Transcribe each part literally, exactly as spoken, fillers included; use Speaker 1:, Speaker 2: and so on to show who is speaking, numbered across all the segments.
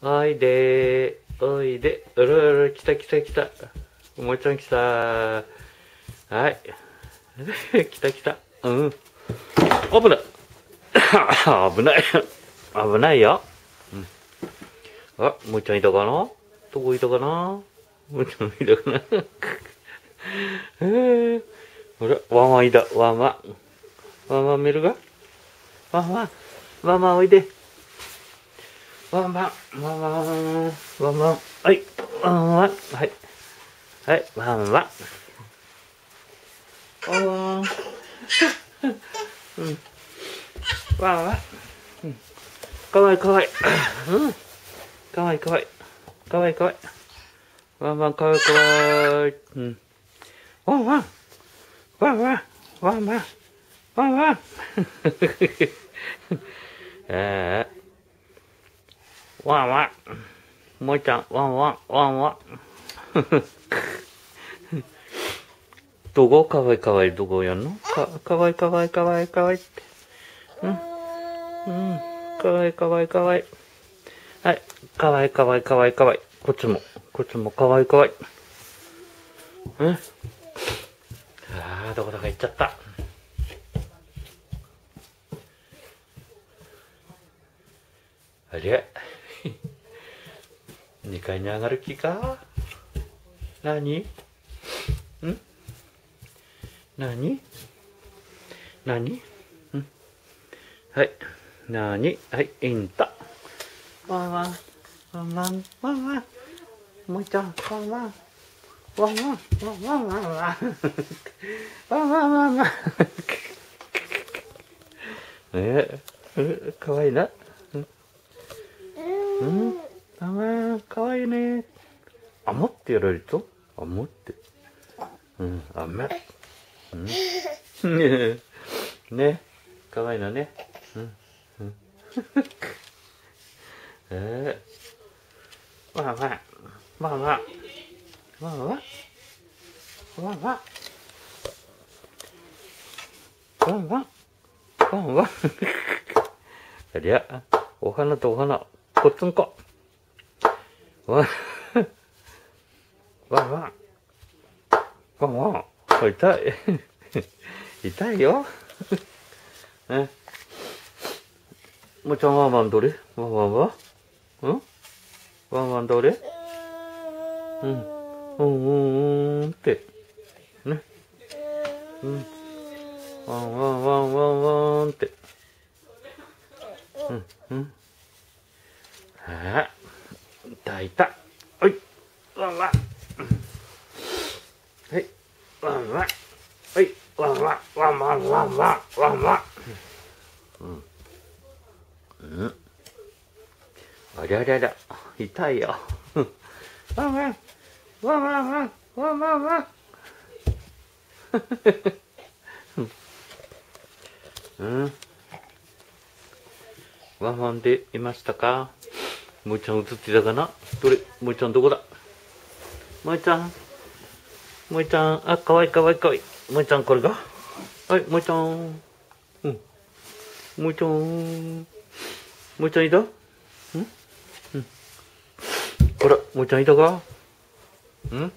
Speaker 1: おいでー、おいで、うるうる、来た来た来た。もうちゃん来たー。はい。来た来た。うん。危ない。危ない。危ないよ。うん。あ、もうちゃんいたかな？どこいたかな？もうちゃんいたかな？えー。ほら、ワンワンいた、ワンワン。ワンワン見るか？ワンワン。ワンワンおいで。ワンワン、ワンワン、ワンワン、はい、ワンワン、はい、はい、ワンワン、ワンワン、うん、ワンワン、うん、かわいいかわいい、うん、かわいいかわいい、かわいいかわいい、ワンワンかわいいかわいい、うん、ワンワン、ワンワン、ワンワン、ワンワン、えー、ワンワン、もうちゃん、ワンワン、ワンワン。どこかわいいかわいいどこやんのか、かわいいかわいいかわいいかわいいって。うん。うん。かわいいかわいいかわいい。はい。かわいいかわいいかわいいかわいい。こっちも。こっちもかわいいかわいい。うん。ああ、どこだか行っちゃった。ありゃ。にかいに上がる気か？なに？ん？なに？なに？うん。はい。なに？はい、インタ。ワンワン。ワンワン。ワンワン。もう一回。ワンワン。ワンワン。ワンワン。ワンワン。ワンワン。ワンワンワンワン。えー、かわいいな。うん。ワンワン、かわいいね。あもってやられるとあもって。うん、あめ。うん。ね。かわいいのね。うん。うん。えー。ワンワン。ワンワン。ワンワン。ワンワン。ワンワン。ワンワン。ワンワン。ありゃ、お花とお花、こっつんこ。ワンワン。ワンワン。ワンワン。痛い。痛いよ。ね。もうちゃんワンワンどれ？ワンワンは？うんワンワンどれ？うん。うんうんうんって。ね。うん。ワンワンワンワンワンって。うんうん。ああ。痛い痛い。はい。ワンワン。はい。ワンワン。はい。ワンワン。ワンワンワンワンワンワン。うん。うん。ありゃりゃりゃ。痛いよ。ワンワン。ワンワンワン。ワンワンワン。うん。ワンワンでいましたか？もうちゃん映ってたかな？どれ？もうちゃんどこだ？もうちゃん。もうちゃん。あ、かわいいかわいいかわいい。もうちゃんこれが？はい、もうちゃん。うん。もうちゃん。もうちゃんいた？ん？うん。ほら、もうちゃんいたか？ん？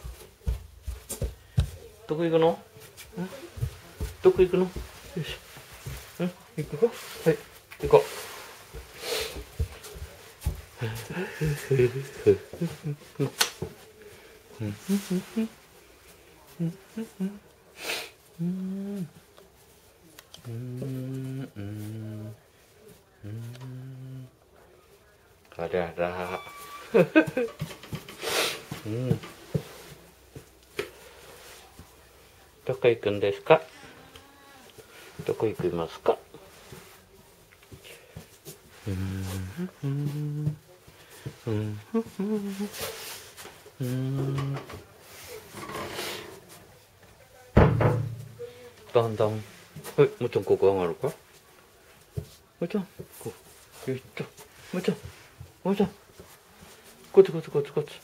Speaker 1: どこ行くの？ん？どこ行くの？よいしょ。ん？行くか？はい、行こう。うんうんうんうんあららうんどこ行くんですか？どこ行きますか？うんうんうんうんだんだんはいもうちゃんここ上がるか？もうちゃんこうよいっともうちゃんもうちゃんこっちこっちこっちこっち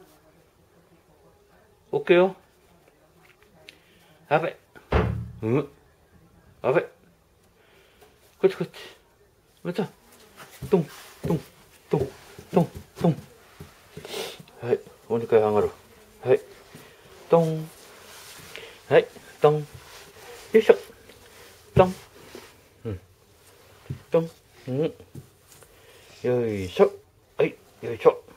Speaker 1: オッケーよあべうんあべこっちこっちもうちゃんドンドンドンドンドントン。はい、おにかい上がる。はい、トン。はい、トン。よいしょ。トン。うん。トン。うん。よいしょ。はい、よいしょ。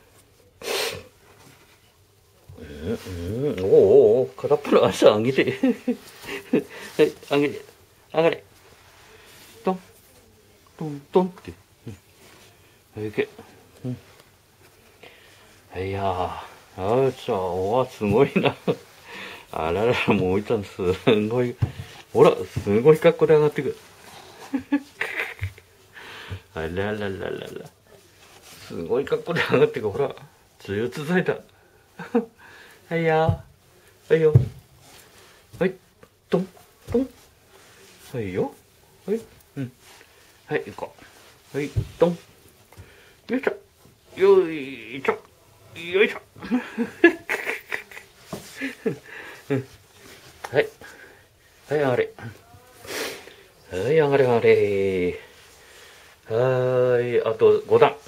Speaker 1: うん、うん、おおお、片っぽの足上げて。はい、上げて。上がれ。トン。トン、トンって。うん。いけ。うん。いやー、あーちゃん、おわ、すごいな。あらら、もういちゃん、すごい。ほら、すごい格好で上がってくる。あららららら。すごい格好で上がってくる。ほら、ずーっと続いた。はいやー。はいよ。はい。トン、トン。はいよ。はい。うん。はい、行こう。はい、トン。よいしょ。よいしょ。よいしょ。はい。はい、上がれ。はい、上がれ上がれ。はーい、あとご段。はい、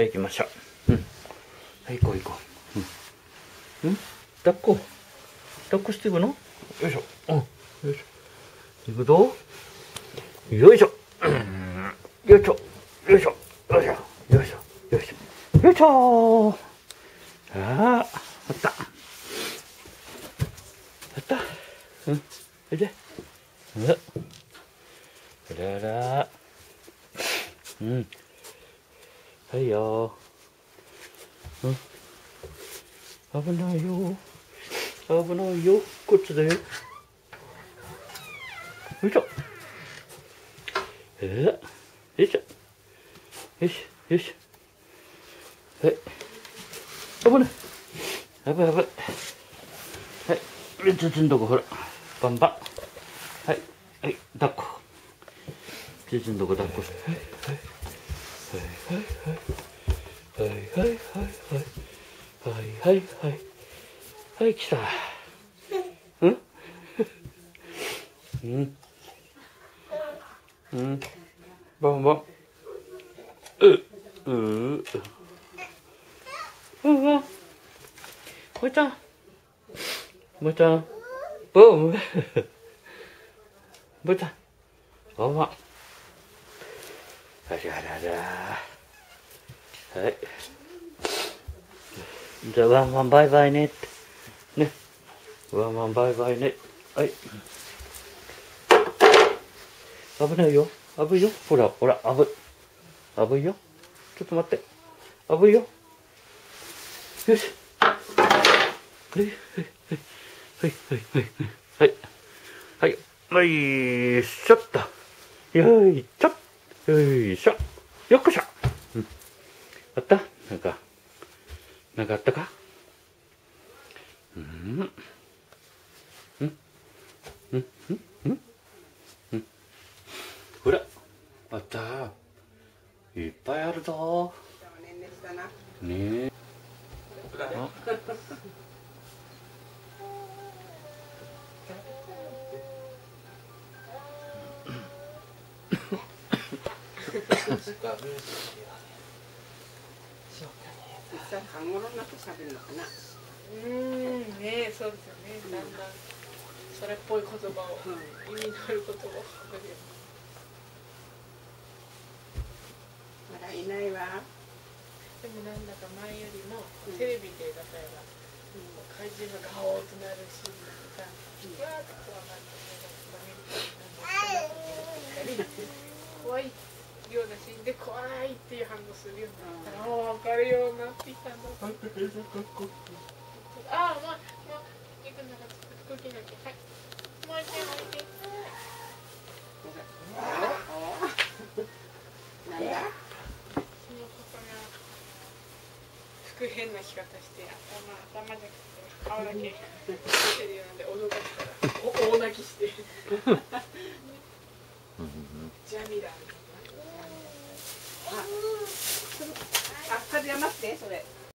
Speaker 1: 行きましょう。うん。はい、行こう行こう。うん。ん、抱っこ。抱っこしていくの？よいしょ。うん。よいしょ。行くぞ。よいしょ。よいしょ。よいしょ。よいしょ。よいしょ。よいしょ。よいしょ。ああ、あった。あった。うん。おいで。うん。あらら。うん。はいよ。うん。危ないよ。危ないよ。こっちだよ。よいしょ。えー、よいしょ。よし、よし。はい。危ない。危ない、危ない。はい。めっちゃつんどこ、ほら。バンバン。はい。はい。抱っこ。つんどこ抱っこして。はい。はいはいはい。はいはいはいはい。はいはいはい。はい、来た。うんうん。うん。バンバン。うううううわ。もえちゃん。もえちゃん。ボン。もえちゃん。バンバン。あららら。はい。じゃあワンワンバイバイねって。ね。ワンワンバイバイね。はい。危ないよ。危いよ。ほら、ほら、危い。危いよ。ちょっと待って。危いよ。よし。はい、はい、はい、はい、はい、はい。はい、はい、よいしょっと。よいしょ。よいしょ。よっこしょ。うん。あった？なんか、なんかあったか？うん。うん。うん。うん。うん。うん。ほら。あった。いっぱいあるぞ。ねえ。あ。
Speaker 2: 実は看護の中喋るのかな。
Speaker 3: うーん、ね、そうですよね。だんだんそれっぽい言葉を、うん、意味のある言葉を書くよ。
Speaker 2: まだいないわ。
Speaker 3: でもなんだか前よりも、うん、テレビで例えば、うん、怪獣がガオーとなるシーンとか、うん、わーっと怖がって見ると、怖いようなシーンで怖いっていう反応するようになったら、もう分かるようになってきたんだ。ああ、もう、もう、行くなら空気だけ。はい。もう一回、もう一回。
Speaker 2: なんだ？
Speaker 3: そのパパが、服変な着方して、頭、頭じゃなくて、顔だけ出てるようなんで、脅かしたら、お大泣きして。ジャミラーみたいな。
Speaker 2: あ、あ、風やまって、それ。